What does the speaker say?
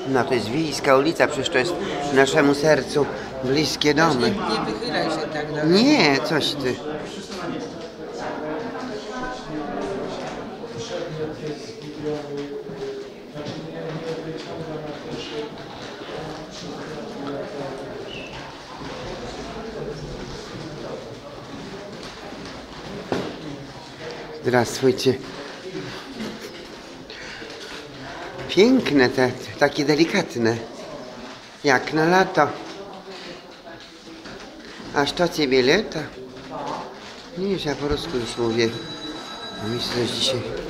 No to jest Wiejska ulica, przecież to jest naszemu sercu bliskie domy. Nie wychylaj się tak daleko. Nie, coś ty. Zdравствуйте. Piękne te, takie delikatne. Jak na lato. A co ciebie lata? Nie, ja po polsku już mówię. Myślę, że dzisiaj